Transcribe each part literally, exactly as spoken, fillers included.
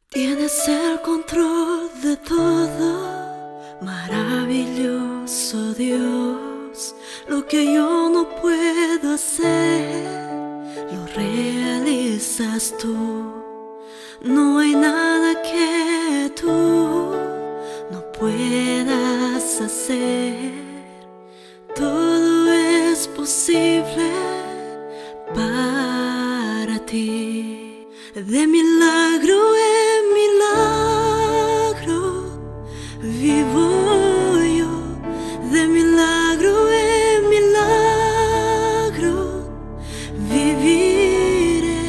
Tienes el control de todo, maravilloso Dios. Lo que yo no puedo hacer, lo realizas tú. No hay nada que tú no puedas hacer. Todo es posible para ti. De milagro en milagro vivo yo, de milagro en milagro viviré.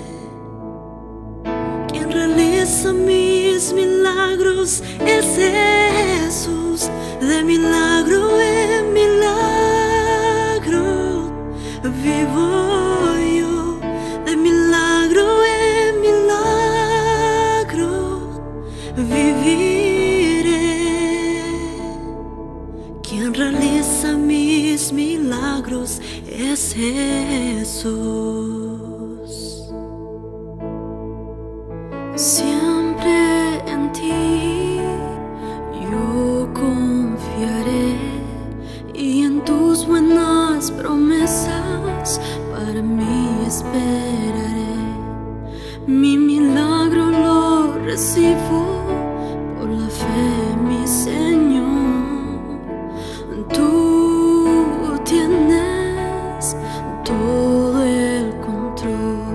Quien realiza mis milagros es Jesús, de milagro en milagro vivo yo, de milagro en milagro viviré. Quien realiza mis milagros es Jesús. Siempre en ti yo confiaré, y en tus buenas promesas para mí esperaré. Mi milagro lo recibo por la fe, mi Señor. Tú tienes todo el control.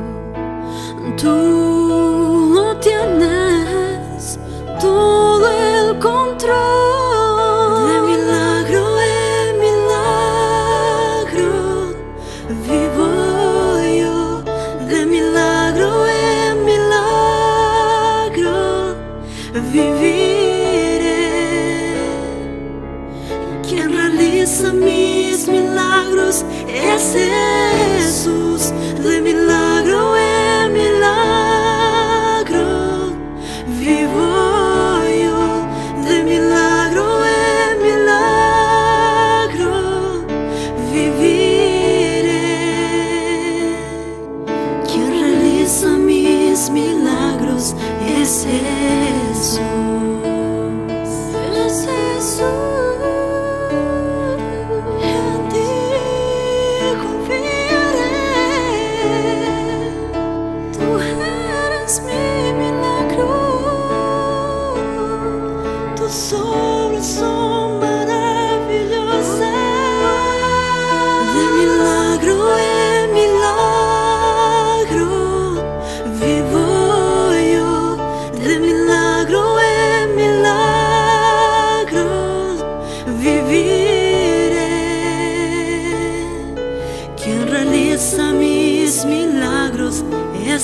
Tú lo tienes todo el control. De milagro en milagro vivo yo, de milagro en milagro viviré. Quien realiza mis milagros es Jesús, de milagro en milagro vivo yo, de milagro en milagro viviré. Quien realiza mis milagros es Jesús, es Jesús. En ti confiaré, tú eres mi milagro. Tus obras son maravillosas. De milagro en milagro vivo yo, de milagro en milagro viviré. Quien realiza mis milagros es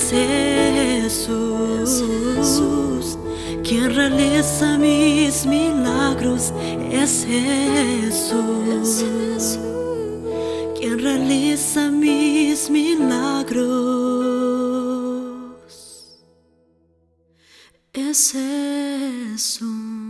Jesús. Quien realiza mis milagros es Jesús. Quien realiza mis milagros es Jesús.